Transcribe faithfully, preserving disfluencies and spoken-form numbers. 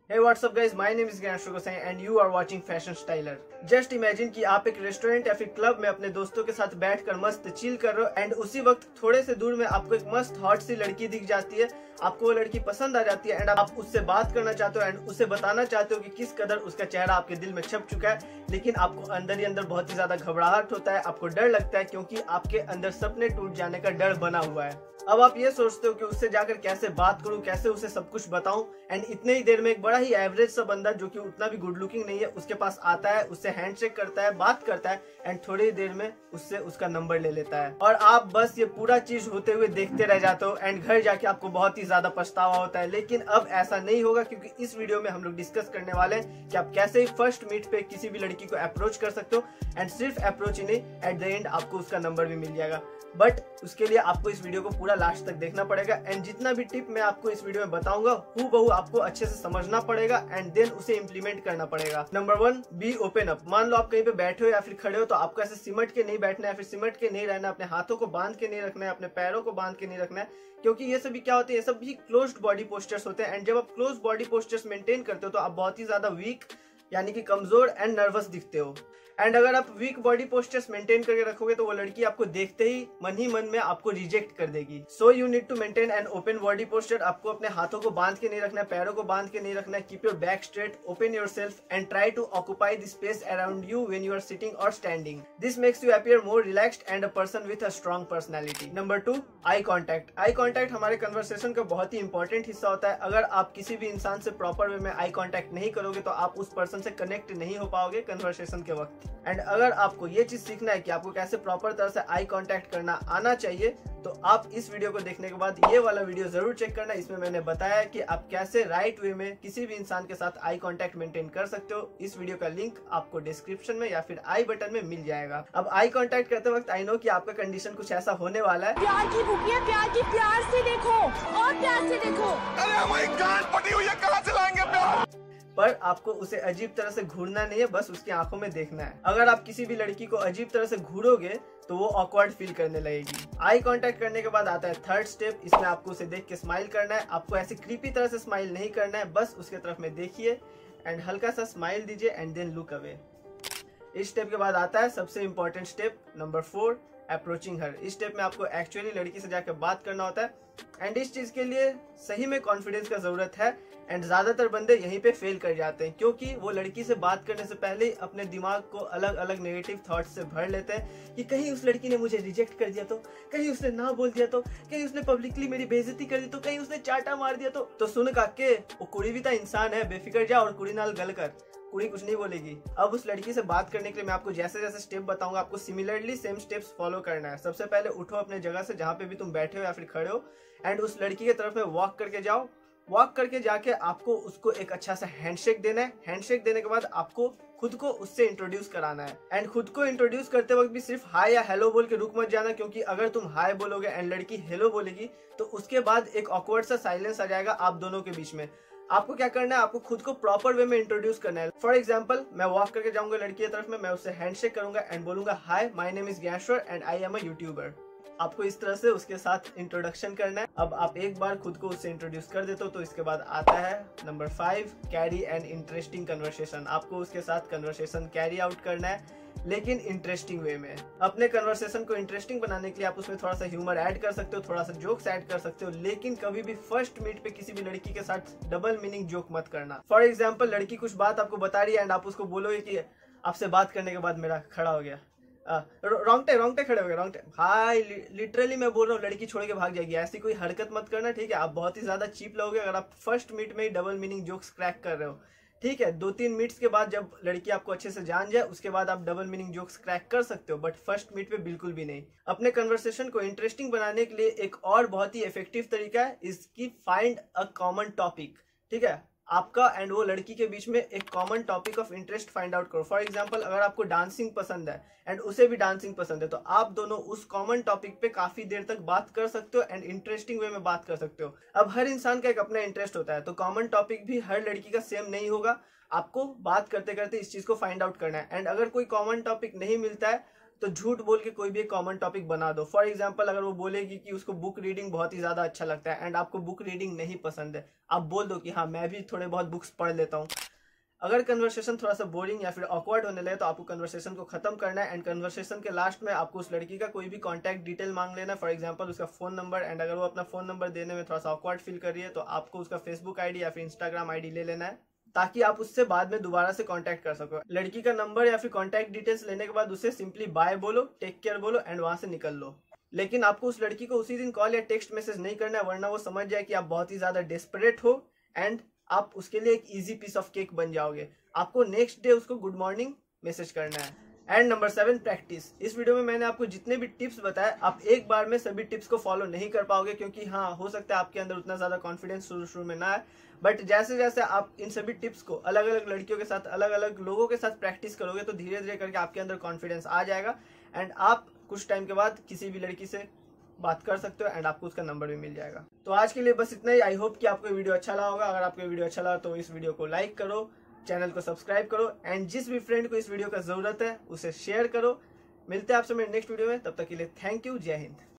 Hey, what's up guys? My name is Ganesh Gosai and you are watching Fashion Styler. Just imagine कि आप एक restaurant या फिर club में अपने दोस्तों के साथ बैठकर मस्त चिल कर रहे हो एंड उसी वक्त थोड़े से दूर में आपको एक मस्त हॉट सी लड़की दिख जाती है। आपको वो लड़की पसंद आ जाती है एंड आप उससे बात करना चाहते हो एंड उसे बताना चाहते हो कि किस कदर उसका चेहरा आपके दिल में छप चुका है, लेकिन आपको अंदर ही अंदर बहुत ही ज्यादा घबराहट होता है, आपको डर लगता है क्योंकि आपके अंदर सपने टूट जाने का डर बना हुआ है। अब आप ये सोचते हो कि उससे जाकर कैसे बात करूं, कैसे उसे सब कुछ बताऊं एंड इतने ही देर में एक बड़ा ही एवरेज सा बंदा जो कि उतना भी गुड लुकिंग नहीं है उसके पास आता है, उससे हैंडशेक करता है, बात करता है एंड थोड़ी ही देर में उससे उसका नंबर ले लेता है और आप बस ये पूरा चीज होते हुए देखते रह जाते हो एंड घर जाके आपको बहुत ही ज्यादा पछतावा होता है। लेकिन अब ऐसा नहीं होगा क्योंकि इस वीडियो में हम लोग डिस्कस करने वाले हैं कि आप कैसे ही फर्स्ट मीट पे किसी भी लड़की को अप्रोच कर सकते हो एंड सिर्फ अप्रोच ही नहीं, एट द एंड आपको उसका नंबर भी मिल जाएगा। बट उसके लिए आपको इस वीडियो को पूरा लास्ट तक देखना पड़ेगा एंड जितना भी टिप मैं आपको इस वीडियो में बताऊंगा हूबहू आपको अच्छे से समझना पड़ेगा एंड देन उसे इम्प्लीमेंट करना पड़ेगा। Number one, be open up. मान लो आप कहीं पे बैठे हो या फिर खड़े हो तो आपको ऐसे सिमट के नहीं बैठना है, फिर सिमट के नहीं रहना, अपने हाथों को बांध के नहीं रखना है, अपने पैरों को बांध के नहीं रखना है, क्योंकि ये सभी क्या होते हैं, ये सब भी क्लोज्ड बॉडी पोस्चर्स होते हैं एंड जब आप क्लोज बॉडी पोस्चर्स मेंटेन करते हो तो आप बहुत ही ज्यादा वीक यानी कि कमजोर एंड नर्वस दिखते हो। एंड अगर आप वीक बॉडी पोस्चर्स मेंटेन करके रखोगे तो वो लड़की आपको देखते ही मन ही मन में आपको रिजेक्ट कर देगी। So you need to maintain an open body posture. आपको अपने हाथों को बांध के नहीं रखना है, पैरों को बांध के नहीं रखना है। Keep your back straight, open yourself and try to occupy the space around you when you are sitting और standing. This makes you appear more relaxed and a person with a strong personality. Number two, eye contact. Eye contact हमारे conversation का बहुत ही important हिस्सा होता है। अगर आप किसी भी इंसान से प्रॉपर वे में आई कॉन्टैक्ट नहीं करोगे तो आप उस पर्सन से कनेक्ट नहीं हो पाओगे कन्वर्सेशन के वक्त। एंड अगर आपको ये चीज सीखना है कि आपको कैसे प्रॉपर तरह से आई कांटेक्ट करना आना चाहिए तो आप इस वीडियो को देखने के बाद ये वाला वीडियो जरूर चेक करना। इसमें मैंने बताया कि आप कैसे राइट वे में किसी भी इंसान के साथ आई कांटेक्ट मेंटेन कर सकते हो। इस वीडियो का लिंक आपको डिस्क्रिप्शन में या फिर आई बटन में मिल जाएगा। अब आई कांटेक्ट करते वक्त आई नो कि आपका कंडीशन कुछ ऐसा होने वाला है। प्यार की भूखी है, प्यार की, प्यार से देखो और प्यार से देखो। अरे हमारी गांड पटी हुई है, कहां से लाएंगे प्यार? पर आपको उसे अजीब तरह से घूरना नहीं है, बस उसकी आंखों में देखना है। अगर आप किसी भी लड़की को अजीब तरह से घूरोगे तो वो ऑकवर्ड फील करने लगेगी। आई कांटेक्ट करने के बाद आता है थर्ड स्टेप। इसमें आपको उसे देख के स्माइल करना है। आपको ऐसे क्रीपी तरह से स्माइल नहीं करना है, बस उसके तरफ में देखिए एंड हल्का सा स्माइल दीजिए एंड देन लुक अवे। इस स्टेप के बाद आता है सबसे important step number four, approaching her. इस स्टेप में आपको एक्चुअली लड़की से जाकर बात करना होता है एंड इस चीज के लिए सही में कॉन्फिडेंस का जरूरत है एंड ज्यादातर बंदे यहीं पे फेल कर जाते हैं क्योंकि वो लड़की से बात करने से पहले ही अपने दिमाग को अलग अलग नेगेटिव थॉट्स से भर लेते हैं कि कहीं उस लड़की ने मुझे रिजेक्ट कर दिया तो, कहीं उसने ना बोल दिया तो, कहीं उसने पब्लिकली मेरी बेइज्जती कर दी तो, कहीं उसने चाटा मार दिया तो तो सुन काके वो कुड़ी भी तो इंसान है, बेफिक्र जा और कुड़ी नाल गल कर, कुड़ी कुछ नहीं बोलेगी। अब उस लड़की से बात करने के लिए मैं आपको जैसे जैसे स्टेप बताऊंगा आपको सिमिलरली सेम स्टेप्स फॉलो करना है। सबसे पहले उठो अपने जगह से जहां पे भी तुम बैठे हो या फिर खड़े हो एंड उस लड़की की तरफ में वॉक करके जाओ। वॉक करके जाके आपको उसको एक अच्छा सा हैंडशेक देना है। हैंडशेक देने के बाद आपको खुद को उससे इंट्रोड्यूस कराना है एंड खुद को इंट्रोड्यूस करते वक्त भी सिर्फ हाय या हेलो बोल के रुक मत जाना, क्योंकि अगर तुम हाय बोलोगे एंड लड़की हेलो बोलेगी तो उसके बाद एक ऑकवर्ड सा साइलेंस आ जाएगा आप दोनों के बीच में। आपको क्या करना है, आपको खुद को प्रॉपर वे में इंट्रोड्यूस करना है। फॉर एग्जाम्पल मैं वॉक करके जाऊंगा लड़की की तरफ में, मैं उससे हैंडशेक करूंगा एंड बोलूंगा hi my name is Gyaneshwar and I am a YouTuber. आपको इस तरह से उसके साथ इंट्रोडक्शन करना है। अब आप एक बार खुद को उससे इंट्रोड्यूस कर देते हो तो इसके बाद आता है number five, carry an interesting conversation. आपको उसके साथ कन्वर्सेशन कैरी आउट करना है लेकिन इंटरेस्टिंग वे में। अपने कन्वर्सेशन को इंटरेस्टिंग बनाने के लिए आप उसमें थोड़ा सा ह्यूमर ऐड कर सकते हो, थोड़ा सा जोक्स ऐड कर सकते हो, लेकिन कभी भी फर्स्ट मीट पे किसी भी लड़की के साथ डबल मीनिंग जोक मत करना। फॉर एग्जाम्पल लड़की कुछ बात आपको बता रही है एंड आप उसको बोलोगे कि आपसे बात करने के बाद मेरा खड़ा हो गया, रोंगटे रोंगटे खड़े हो गए, रोंगटे भाई लिटरली मैं बोल रहा हूँ लड़की छोड़ के भाग जाएगी। ऐसी कोई हरकत मत करना, ठीक है? आप बहुत ही ज्यादा चीप लगोगे अगर आप फर्स्ट मीट में ही डबल मीनिंग जोक्स क्रैक कर रहे हो, ठीक है? दो तीन मीट्स के बाद जब लड़की आपको अच्छे से जान जाए उसके बाद आप डबल मीनिंग जोक्स क्रैक कर सकते हो, बट फर्स्ट मीट पे बिल्कुल भी नहीं। अपने कन्वर्सेशन को इंटरेस्टिंग बनाने के लिए एक और बहुत ही इफेक्टिव तरीका है इसकी, फाइंड अ कॉमन टॉपिक, ठीक है? आपका एंड वो लड़की के बीच में एक common topic of interest find out करो। फॉर एग्जांपल अगर आपको डांसिंग पसंद है एंड उसे भी डांसिंग पसंद है तो आप दोनों उस कॉमन टॉपिक पे काफी देर तक बात कर सकते हो एंड इंटरेस्टिंग वे में बात कर सकते हो। अब हर इंसान का एक अपना इंटरेस्ट होता है तो कॉमन टॉपिक भी हर लड़की का सेम नहीं होगा। आपको बात करते करते इस चीज को फाइंड आउट करना है एंड अगर कोई कॉमन टॉपिक नहीं मिलता है तो झूठ बोल के कोई भी एक कॉमन टॉपिक बना दो। फॉर एग्जांपल अगर वो बोलेगी कि उसको बुक रीडिंग बहुत ही ज्यादा अच्छा लगता है एंड आपको बुक रीडिंग नहीं पसंद है, आप बोल दो कि हाँ मैं भी थोड़े बहुत बुक्स पढ़ लेता हूँ। अगर कन्वर्सेशन थोड़ा सा बोरिंग या फिर ऑकवर्ड होने लगे तो आपको कन्वर्सेशन को खत्म करना है एंड कन्वर्सेशन के लास्ट में आपको उस लड़की का कोई भी कॉन्टैक्ट डिटेल मांग लेना है, फॉर एग्जांपल उसका फोन नंबर। एंड अगर वो अपना फोन नंबर देने में थोड़ा सा ऑकवर्ड फील कर रही है तो आपको उसका फेसबुक आईडी या फिर इंस्टाग्राम आईडी ले लेना है, ताकि आप उससे बाद में दोबारा से कांटेक्ट कर सको। लड़की का नंबर या फिर कांटेक्ट डिटेल्स लेने के बाद उसे सिंपली बाय बोलो, टेक केयर बोलो एंड वहां से निकल लो। लेकिन आपको उस लड़की को उसी दिन कॉल या टेक्स्ट मैसेज नहीं करना है, वरना वो समझ जाए कि आप बहुत ही ज्यादा डेस्परेट हो एंड आप उसके लिए एक इजी पीस ऑफ केक बन जाओगे। आपको नेक्स्ट डे उसको गुड मॉर्निंग मैसेज करना है। And number seven, practice. इस वीडियो में मैंने आपको जितने भी टिप्स बताए आप एक बार में सभी टिप्स को फॉलो नहीं कर पाओगे, क्योंकि हाँ हो सकता है आपके अंदर उतना ज्यादा कॉन्फिडेंस शुरू शुरू में ना आए, बट जैसे जैसे आप इन सभी टिप्स को अलग अलग लड़कियों के साथ, अलग अलग लोगों के साथ प्रैक्टिस करोगे तो धीरे धीरे करके आपके अंदर कॉन्फिडेंस आ जाएगा एंड आप कुछ टाइम के बाद किसी भी लड़की से बात कर सकते हो एंड आपको उसका नंबर भी मिल जाएगा। तो आज के लिए बस इतना ही। आई होप कि आपको वीडियो अच्छा लगा होगा। अगर आपको वीडियो अच्छा लगा तो इस वीडियो को लाइक करो, चैनल को सब्सक्राइब करो एंड जिस भी फ्रेंड को इस वीडियो का जरूरत है उसे शेयर करो। मिलते हैं आपसे मेरे नेक्स्ट वीडियो में, तब तक के लिए थैंक यू, जय हिंद।